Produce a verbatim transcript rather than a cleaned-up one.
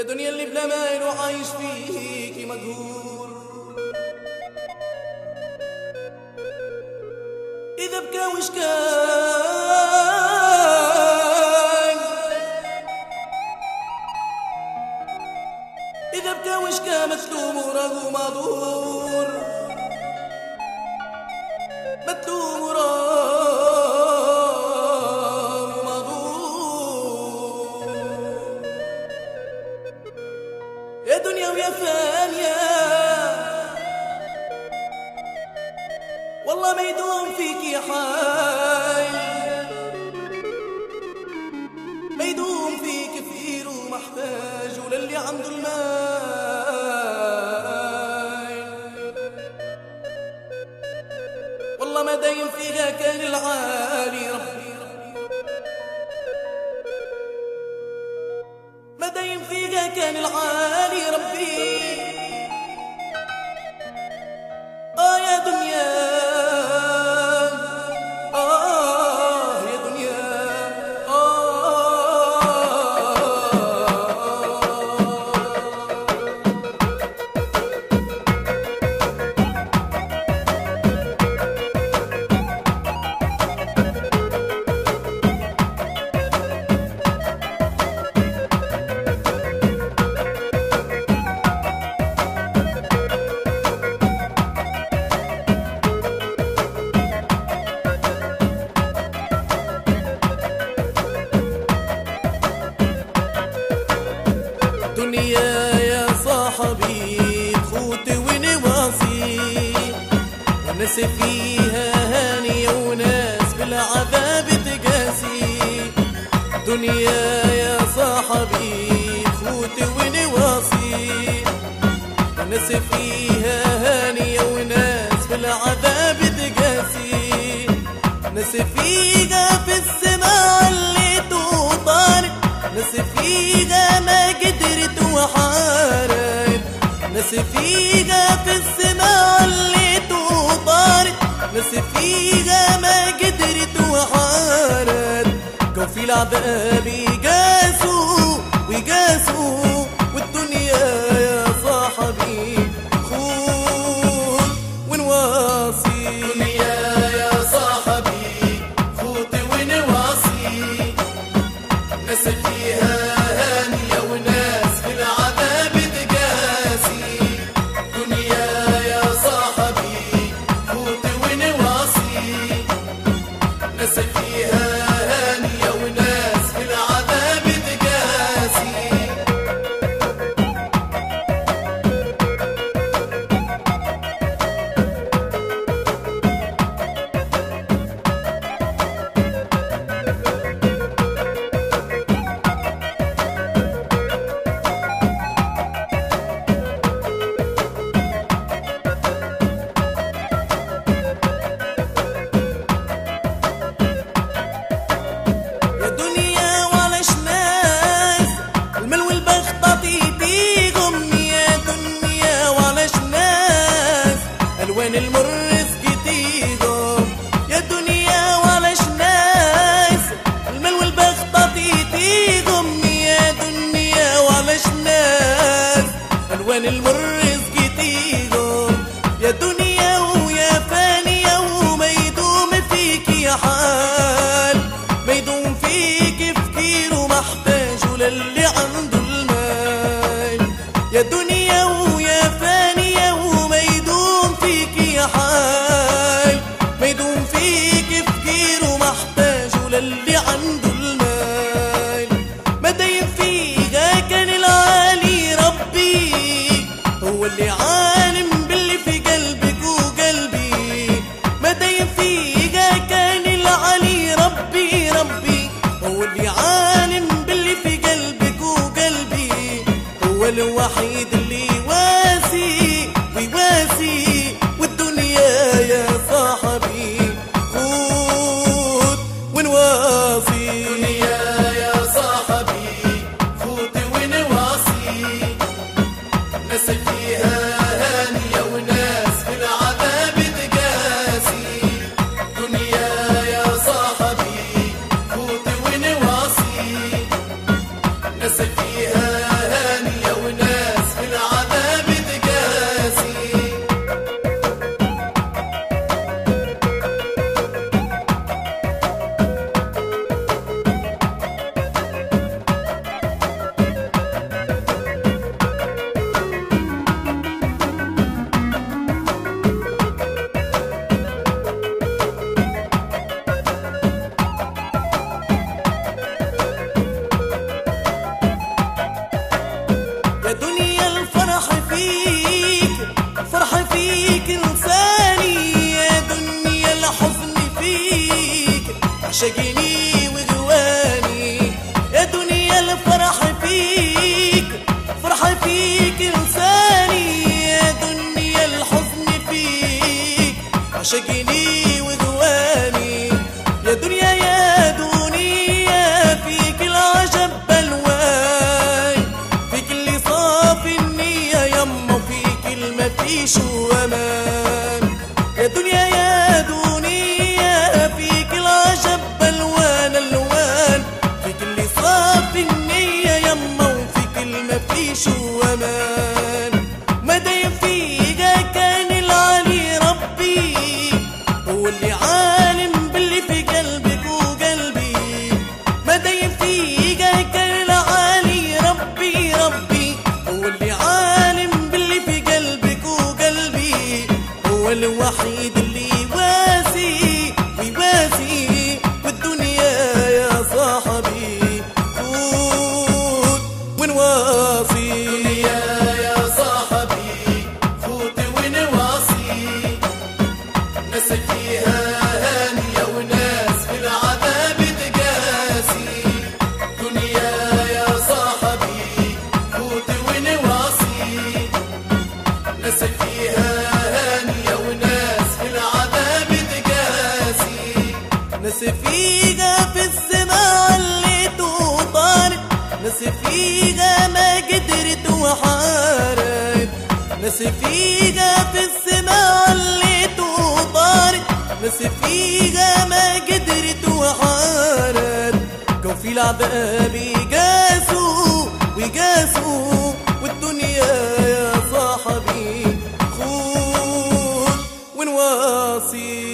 دنيا اللي بلا مال وعايش فيكي مقهور، إذا بكى وش كان، إذا بكى وش كان مظلوم وراه معذور، مظلوم وراه معذور. يا دنيا ويا ثانية والله ما يدوم فيكي حال، ما يدوم فيك فقير ومحتاج وللي عنده المال، والله ما دايم فيها كان العالي ربي، ما دايم فيها كان العالي ربي. آه يا دنيا دنيا يا صاحبي خوتي ونواصي، وناس فيها هانية وناس بالعذاب تقاسي. دنيا يا صاحبي خوتي ونواصي، وناس فيها هانية وناس بالعذاب تقاسي. ناس فيها في السماء عليت وطارت، ناس فيها ما قدرت وحارت، ناس فيها في السماء عليت وطارت، ناس فيها ما قدرت وحارت. كوفي العذاب يقاسوا ويقاسوا، والدنيا يا صاحبي خوت ونواصي. دنيا يا صاحبي خوتي ونواصي، ناس فيها هانية وناس بالعذاب تقاسي. دنيا يا صاحبي خوتي ونواصي، ناس فيها هانية وناس بالعذاب تقاسي. الوان المر سقيتيهم يا دنيا ولاش ناس، المال والبخت عطيتيهم يا دنيا ولاش ناس. الوان المر سقيتيهم يا دنيا ويا فانية، وما يدوم فيكي حال، ما يدوم فيكي فقير ومحتاج وللي عنده المال. يا دنيا ويا فانية وما يدوم فيكي حال، ما يدوم فيكي فقير ومحتاج وللي عنده المال. ما دايم فيها كان العالي ربي، هو اللي عالم باللي في قلبك وقلبي. ما دايم فيها كان العالي ربي ربي، هو اللي عالم باللي في قلبك وقلبي. هو الوحيد اللي واسي ويواسي، والدنيا يا صاحبي خوت ونواصي. دنيا يا صاحبي خوتي ونواصي، ناس فيها هانية وناس بالعذاب تقاسي. دنيا يا صاحبي خوتي ونواصي، ناس فيها هانية ويعيشوا أمان. مدى فيها كان العلي ربي هو اللي عالم باللي في قلبك وقلبي. مدى فيها كان العلي ربي ربي هو اللي عالم باللي في قلبك وقلبي. هو الوحيد اللي واسي ويواسي والدنيا يا صاحبي فوت ونواصي. دنيا يا صاحبي فوت ونواصي، ناس فيها هانية وناس في العذاب تقاسي. دنيا يا صاحبي فوت ونواصي، ناس فيها هانية وناس في العذاب تقاسي. ناس فيها في السماء عليت وطارت، ناس فيها ما قدرت وحارت. ناس فيها في السماء عليت وطارت، ناس فيها ما قدرت وحارت. كون في العذاب يقاسوا ويقاسوا والدنيا يا صاحبي خود ونواصي.